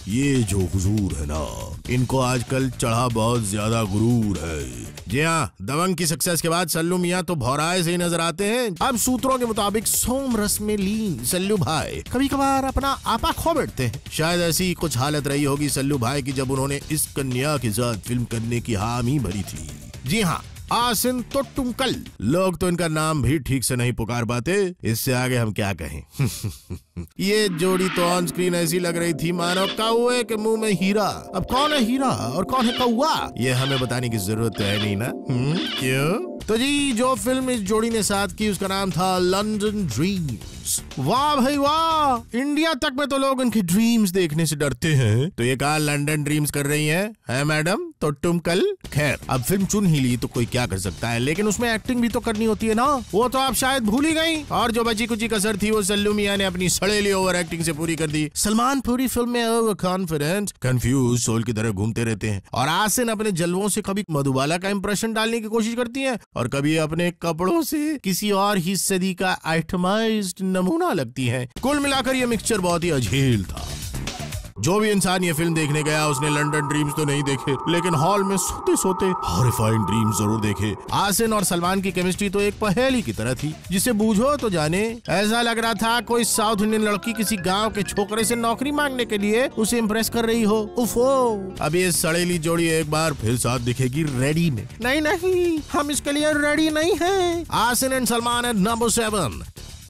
ये जो हुजूर है ना, इनको आजकल चढ़ा बहुत ज्यादा गुरूर है। जी हाँ, दबंग की सक्सेस के बाद सल्लू मियाँ तो भौराए से ही नजर आते हैं। अब सूत्रों के मुताबिक सोम रस में लीन सल्लू भाई कभी कभार अपना आपा खो बैठते हैं। शायद ऐसी कुछ हालत रही होगी सल्लू भाई की जब उन्होंने इस कन्या के साथ फिल्म करने की हामी भरी थी। जी हाँ, आसिन तो टुमकल। लोग तो इनका नाम भी ठीक से नहीं पुकार पाते, इससे आगे हम क्या कहें। ये जोड़ी तो ऑन स्क्रीन ऐसी लग रही थी मानो कौवे के मुंह में हीरा। अब कौन है हीरा और कौन है कौवा, ये हमें बताने की जरूरत तो है नहीं ना। क्यों? तो जी, जो फिल्म इस जोड़ी ने साथ की उसका नाम था लंदन ड्रीम्स। वाह भाई वाह, इंडिया तक में तो लोग उनकी ड्रीम्स देखने से डरते हैं, तो ये कहा लंदन ड्रीम्स कर रही है मैडम, तो तुम कल। खैर, अब फिल्म चुन ही ली तो कोई क्या कर सकता है, लेकिन उसमें एक्टिंग भी तो करनी होती है ना, वो तो आप शायद भूल ही गई। और जो बची कुची कसर थी वो सल्लू मियाँ ने अपनी सड़ेली ओवर एक्टिंग से पूरी कर दी। सलमान पूरी फिल्म में ओवर कॉन्फिडेंट कंफ्यूज सोल की तरह घूमते रहते हैं, और आसिन अपने जलवों से कभी मधुबाला का इंप्रेशन डालने की कोशिश करती है और कभी अपने कपड़ों से किसी और ही सदी का आइटमाइज्ड नमूना लगती है। कुल मिलाकर ये मिक्सचर बहुत ही अझेल था। जो भी इंसान ये फिल्म देखने गया उसने लंदन ड्रीम्स तो नहीं देखे, लेकिन हॉल में सोते सोते हॉरिफाइंग ड्रीम्स जरूर देखे। आसिन और सलमान की केमिस्ट्री तो एक पहेली की तरह थी, जिसे बूझो तो जाने। ऐसा लग रहा था कोई साउथ इंडियन लड़की किसी गांव के छोकरे से नौकरी मांगने के लिए उसे इम्प्रेस कर रही हो। उफो, अब ये सड़ेली जोड़ी एक बार फिर साथ दिखेगी रेडी में। नहीं, हम इसके लिए रेडी नहीं है। Asin and Salman at number 7।